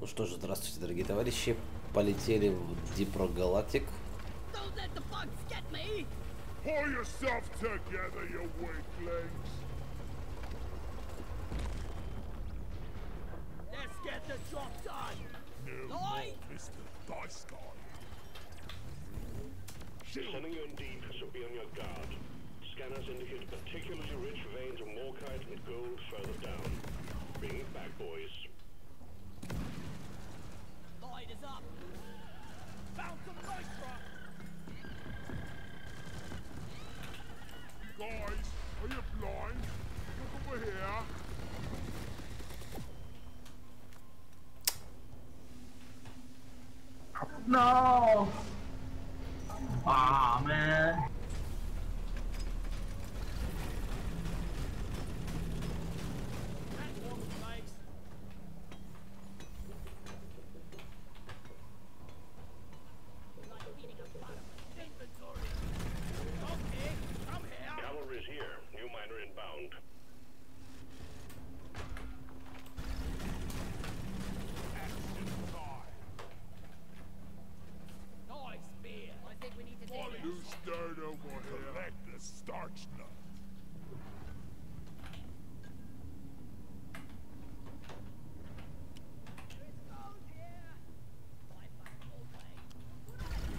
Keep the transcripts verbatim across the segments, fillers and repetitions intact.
Ну что ж, здравствуйте, дорогие товарищи. Полетели в Deep Rock Galactic. Don't let the bugs get me! Pull yourself together, you weaklings! Let's get the job done! No Lloyd? more Mister Dice Guy. Sending you in deep, so be on your guard. Scanners indicate particularly rich veins of morkite and gold further down. Bring it back, boys. Lloyd is up! Found some nitro! Guys, are you blind? Look over here. No! Aw, man. Platform place! Like feeding a bottomless inventory! Okay, come here! Cavalry's here. New miner inbound. Nice beer! I think we need to take it. You stirred over here. Collect the starch nut. It's cold here! Wi-Fi all day.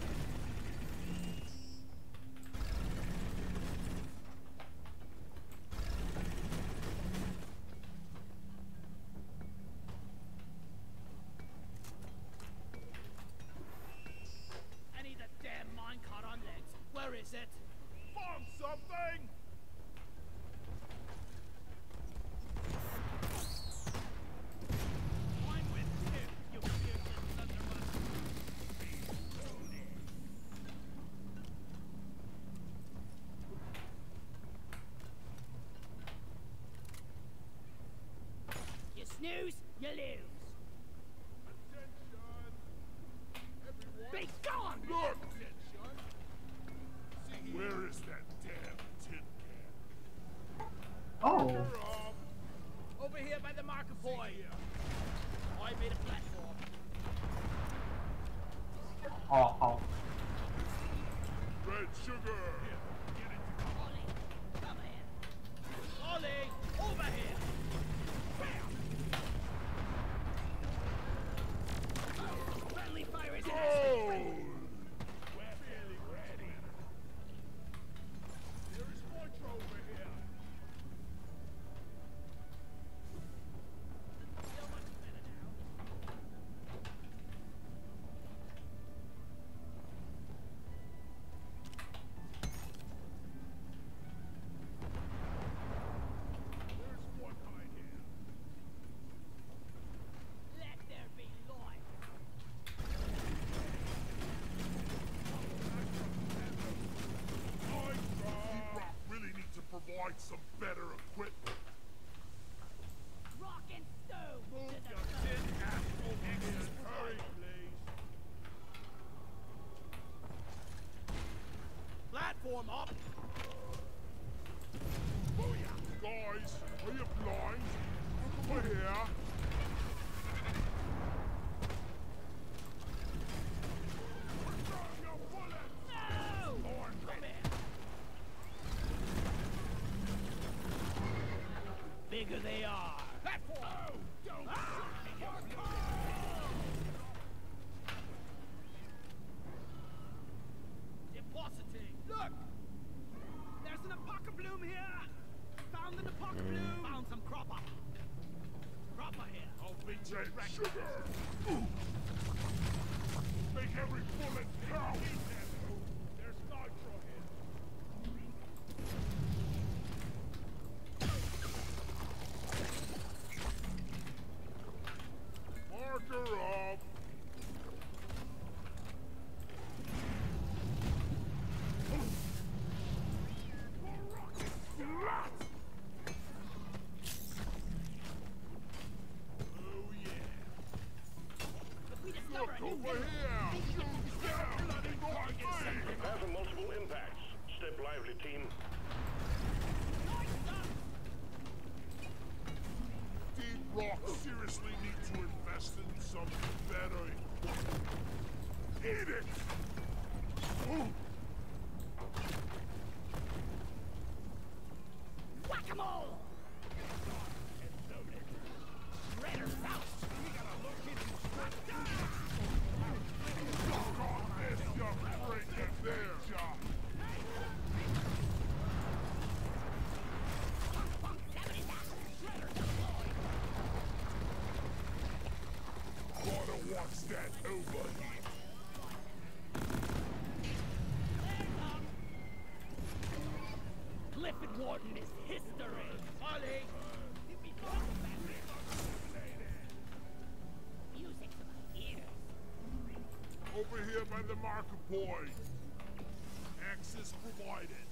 I need a damn minecart on legs. Where is it? Find something! I'm with you, you useless thunderman. You snooze, you lose. Attention! Everyone! Be gone! Look! Where is that damn tin can? Oh. You're up. Over here by the marker point. I made a platform. Oh, oh. Red sugar! Ollie, come here. Ollie, over here. Friendly fire is Gold! We're feeling ready. There is Moitro over here. so much better now. There's one hide here. Let there be light. We really need to provide some better equipment. Rock and stone Move to the your sun. tin ass over here. Hurry, please. Platform up. Guys, are you blind? Look over here. Return your bullets! No! Lord, Come here. Bigger they are. Platform. Oh, don't Ah! Depositing. Look! There's an apoca bloom here! Found an apoca bloom! Found some cropper! Cropper here! I'll beat red sugar! Ooh. Make every bullet count! There's nitro here. Marker up! Oh yeah! If we discover a new Over mineral, here! Shoot down! Bloody noise! Prepare for multiple impacts. Step lively, team. Deep Rock seriously need to invest in What's that overheat? Clifford Warden is history. Ollie! Music to my ears. Over here by the marker point. Access provided.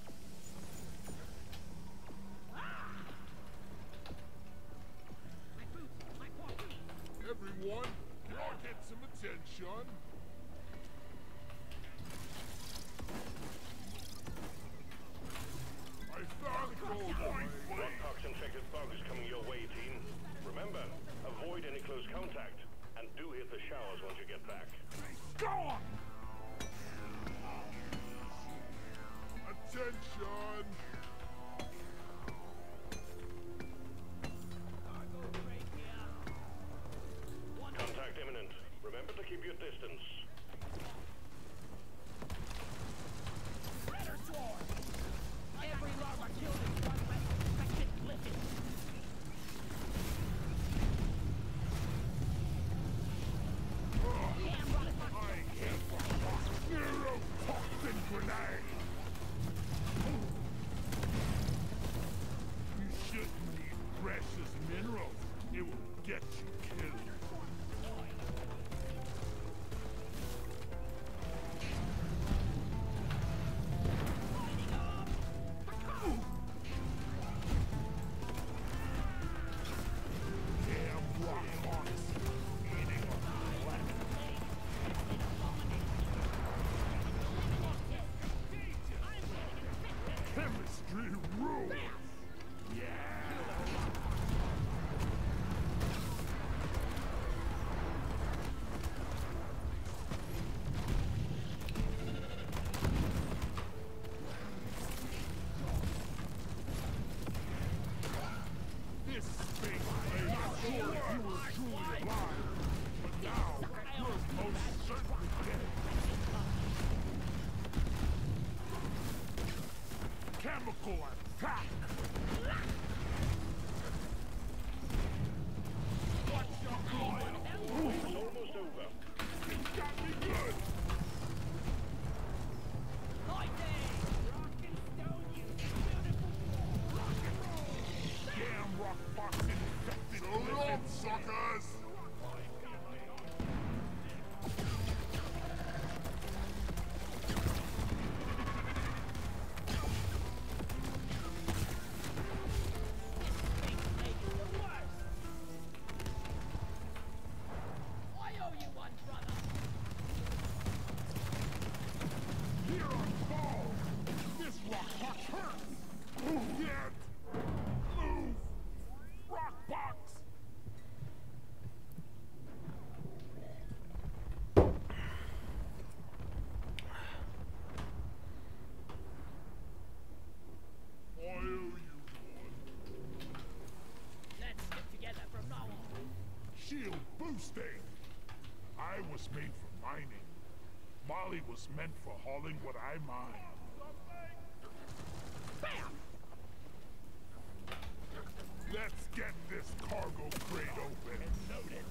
My boots, my coffee. Everyone, can I get some attention? I found gold mine. Rockpox infected bugs coming your way, team. Remember, avoid any close contact, and do hit the showers once you get back. Go on! Attention! Contact imminent. Remember to keep your distance. Predator swarm! Every larva killed is one less infected Clifford. Damn rotten I hate neurotoxin grenade! You shouldn't need precious minerals. It will get you killed. Damn rock hearts eating on the planet. Chemistry rules! Yeah! This space made us sure you were truly alive, but now you're most certainly dead. Chemical attack! Watch your blood! It's almost over. It got me good! Damn rock box infected! So long, suckers! I owe you one, brother. Here on fall! This rock box hurts! Get! Move! Rock box! I owe you one. Let's stick together from now on. Shield boosting! I was made for mining. Molly was meant for hauling what I mine. Bam! Let's get this cargo crate open. Noted.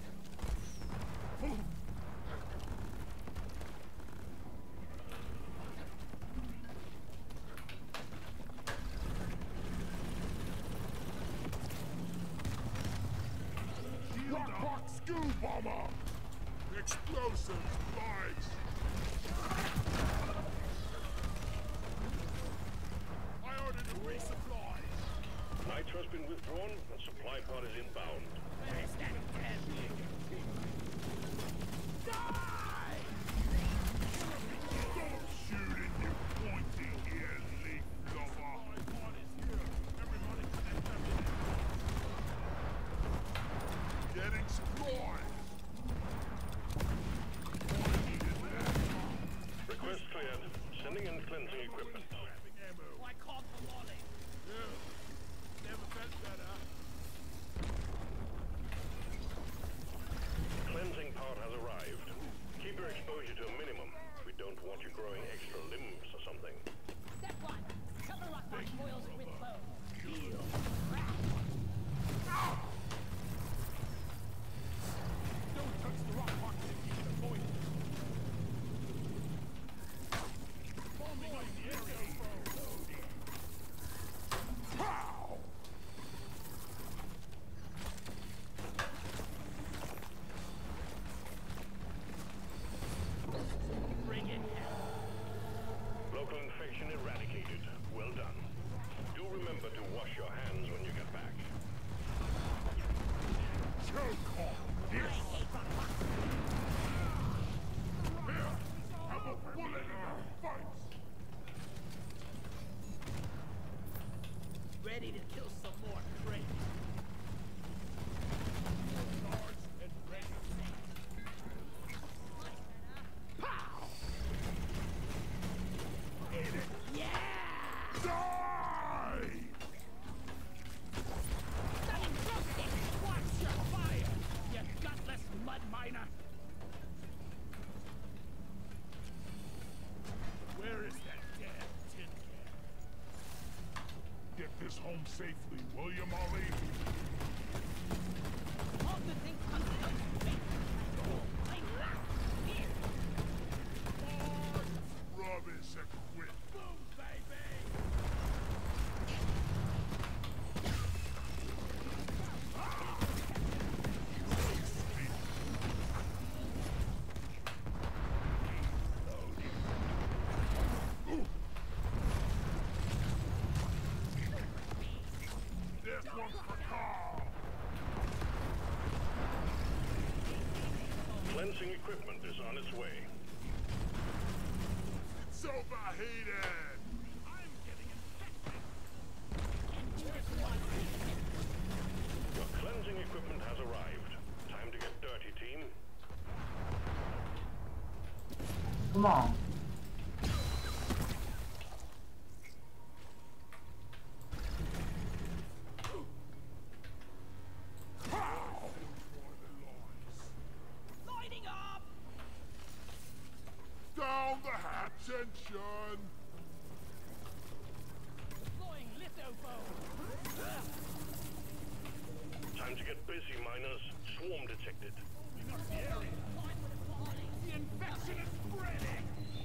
Rockbox Goo Bomber! Explosives, lights! I ordered a resupply! Nitro's been withdrawn, and supply pod is inbound. Where is that damn thing? Die! Don't shoot in you pointy ear, leaf lover! Getting supplies! Request cleared. Sending in cleansing equipment. I called for Wally. Never felt better. Cleansing pod has arrived. Keep your exposure to a minimum. We don't want you growing extra limbs or something. Step one. Cover rockbox coils with bone. Heal. Don't touch the rock box if you blood, miner. Where is that damn tin can? Get this home safely, will you, Molly? All the things come down. I laugh. Here. Rubbish equipment. Boom, baby. This one's for Carl. Cleansing equipment is on its way. It's overheated. I'm getting infected. Your cleansing equipment has arrived. Time to get dirty, team. Come on. Lighting up. Down the hatch, engine. Deploying litho foam. Time to get busy, miners. Swarm detected. The area. The infection is spreading.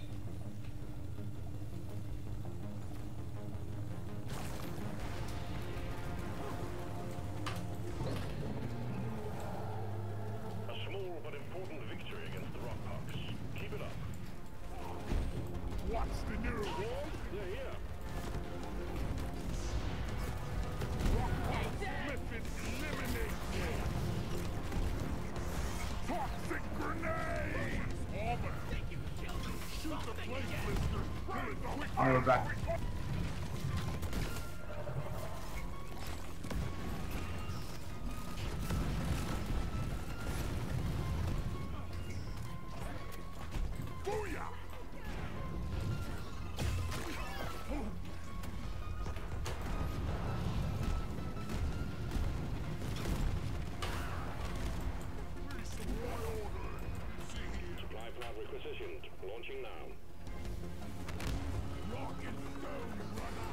A small but important victory against the Rockpox. Keep it up. What's the news? Swarm, they're here. Flippin' eliminate. Toxic grenade. Almond. Shoot the plate blister. Pull it quick. I'll go back. Booyah! Supply pod requisitioned. Launching now. Rock and stone runner.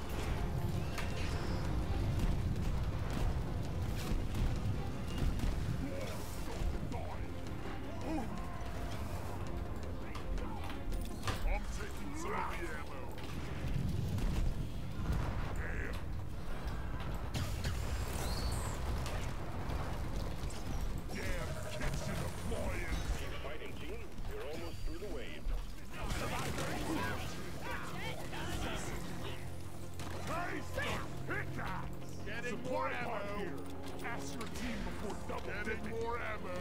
I'm taking some of the ammo. Damn. Damn kitchen appliance. Keep fighting, team. You're almost through the wave. Hey, hit that! Getting more ammo. Here. Ask your team before double Getting more ammo.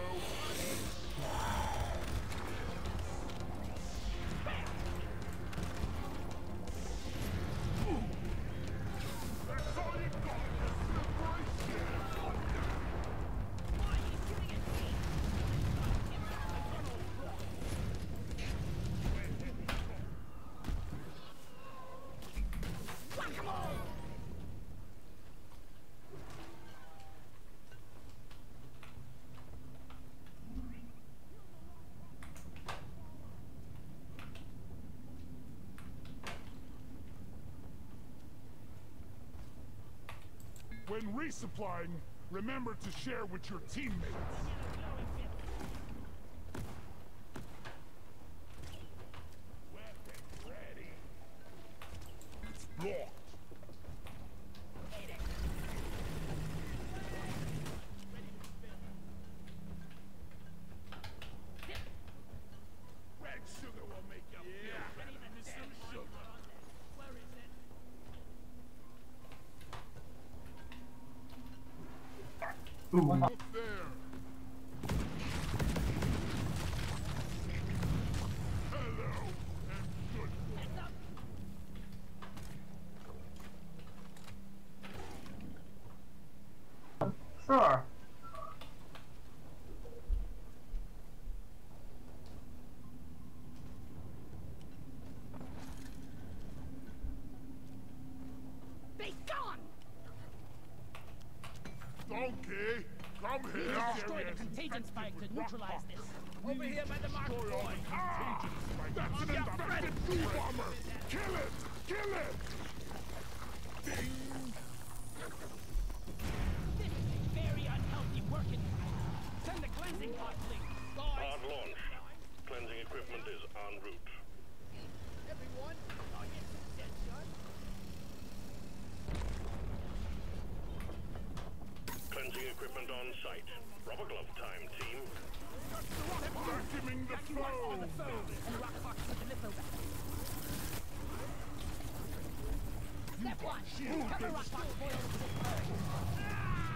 That's all you got. When resupplying, remember to share with your teammates. Weapon ready. It's blocked. Red sugar will make you feel better. Give me some sugar. Where is it? Ooh. Up there. Hello and good luck. Sure. Be gone! Donkey, come here. Destroy the containment. agents firing to neutralize this. Over here by the mark Destroy all point. the contagion spikes. That's an infected bee bomber! Kill it! Kill it! Ding! This is a very unhealthy work environment. Send the cleansing pod, please. Hard launch. Cleansing equipment is en route. Everyone, I'll get some attention. Cleansing equipment on site. Rubber glove time, team. Vacuuming the foe! And rock box with the missile back. Step one. Cover rock box foils with this bird.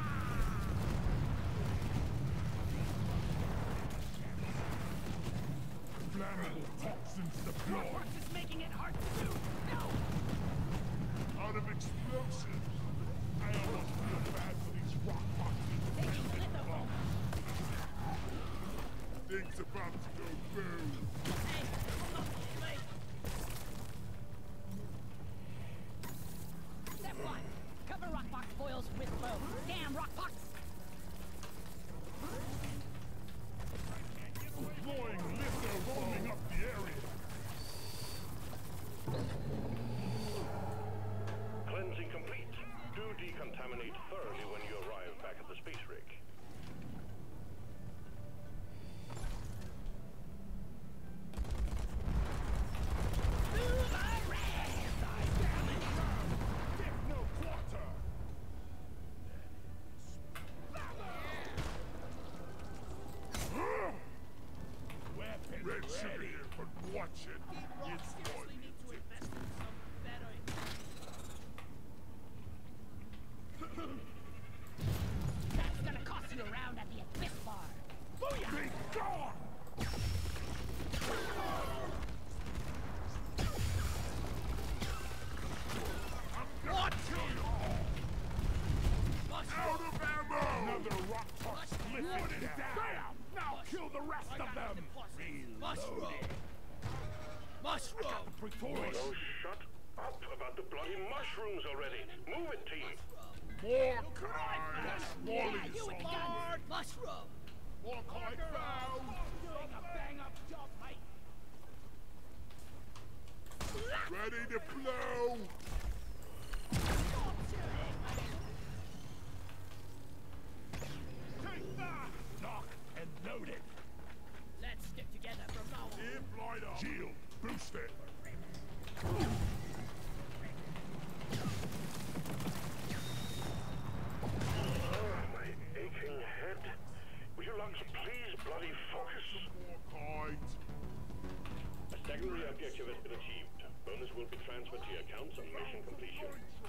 Flammable toxins deployed. Rock box is making it hard to do. No! Out of explosives. I almost feel bad for these rock boxes. Taking litho. Things about to go boom. Hey, look, wait. Step one. Cover rock box foils with flow. Damn rock box! Deploying litho roaming up the area. Cleansing complete. Do decontaminate thoroughly when you arrive back at the space rig. Give no quarter. Weapon Red ready. Here, but watch it. It's going Seriously need to invest in some better. That's gonna cost you a round at the Abyss Bar. Booyah! Be gone! I'm gonna kill you all! Out of ammo! Another rock toss lifted down! Bam! Now kill the rest of them! Mushroom. Mushroom. Pretorius! Oh, shut up about the bloody mushrooms already. Move it, team. More guys! More Yeah, you with guns! Mushroom. More kite found! Doing a bang-up job, mate! Ready to blow! Take that! Knock and load it! Let's stick together from now on. Implied up! Shield, boost it! Oh, my aching head. Will you lungs please bloody focus? More kite! A secondary objective has been achieved. Bonus will be transferred to your accounts on mission completion.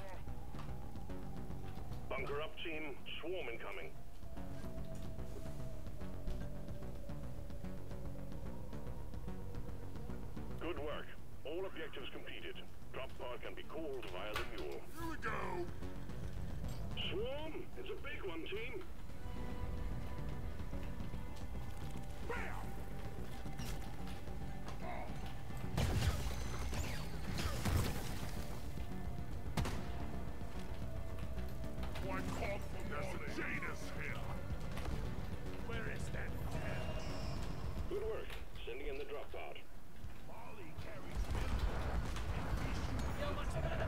Bunker up, team. Swarm incoming. Good work. All objectives completed. Drop pod can be called via the mule. Here we go! Swarm! It's a big one, team. Bam! Why call for There's a Janus here! Where is that? Good work. Sending in the drop pod. Molly carries Feel much better.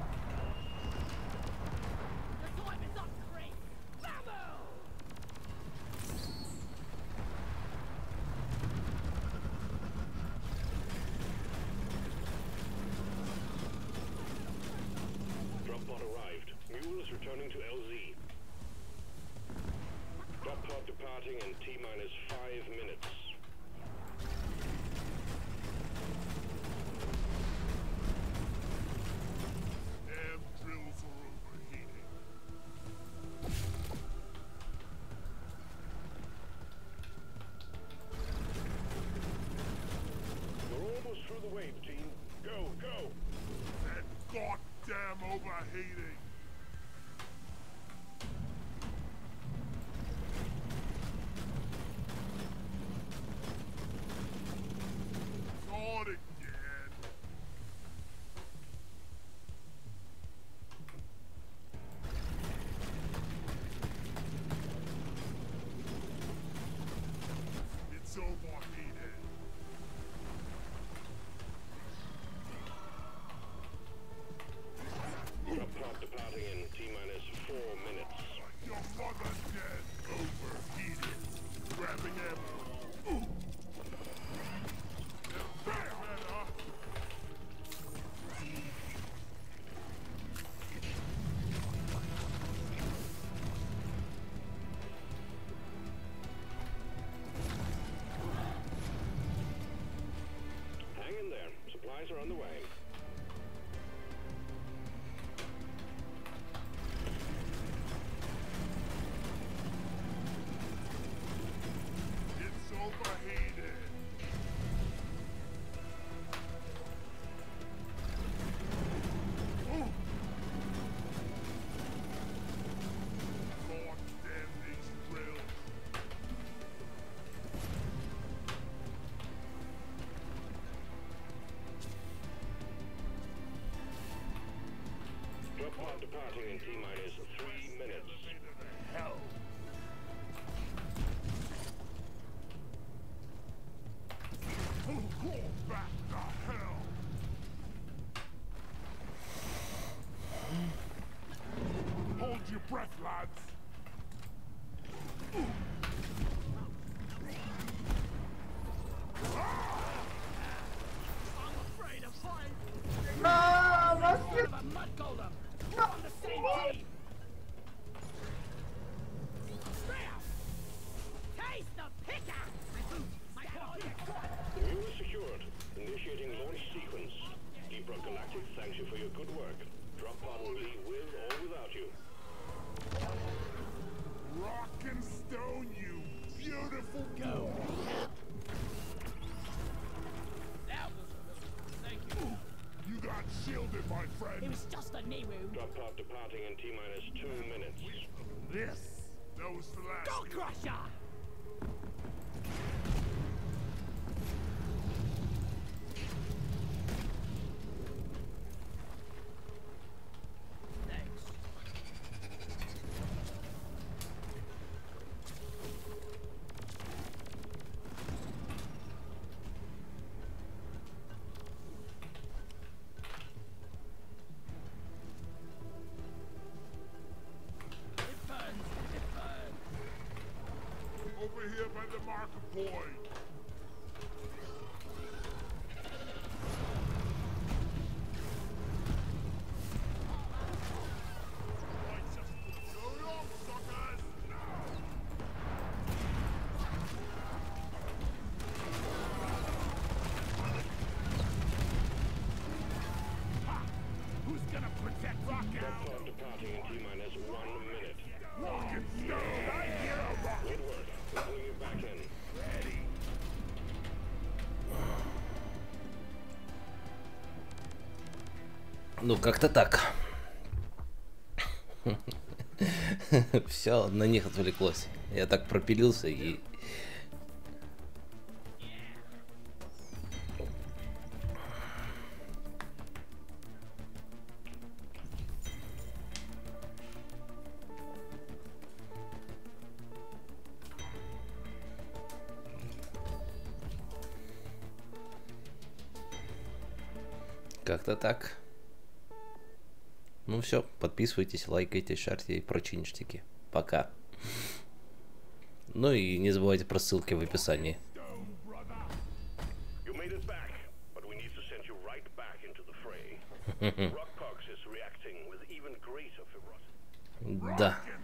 The time is up, Crane! Bravo! Drop pod arrived. Mule is returning to L Z. Drop pod departing in T minus five minutes. Damn drills are overheating. We're almost through the wave, team. Go, go! That goddamn overheating! Not again! It's overheated. Drop pod departing in T-minus four minutes. Your mother's dead. Overheated. Grabbing ammo. Ooh. Better. Hang in there. Supplies are on the way. It's overheated. Ooh. Lord damn these drills. Drop pod departing in T-minus three minutes. Hell. Go back to hell. Hold your breath, lads. I'm afraid of fire. No, my shit. A mud golem. We're on the same team. Strap. Taste the pickaxe. My boots. My claws. View is secured. Initiating launch sequence. Deep Rock Galactic thanks you for your good work. Drop pod will leave with or without you. Rock and stone, you beautiful Go. That was a thank you. You got shielded, my It friend. was just a knee wound. Drop pod departing in T-minus two minutes. This. That was the last. Skull crusher. Thanks. It burns. It burns. Over here by the marker point. Go off, suckers! Who's gonna protect Rock Drop pod departing in T-minus one minute. Rock and stone! I hear a rock! Good work. We'll bring you back in. Ready! Ну, как-то так. Все, на них отвлеклось. Я так пропилился и... Как-то так. Ну все, подписывайтесь, лайкайте, шарьте и прочие ништяки. Пока. Ну и не забывайте про ссылки в описании. You made it back, but we need to send you right back into the fray. Rockpox is reacting with even greater ferocity. Да.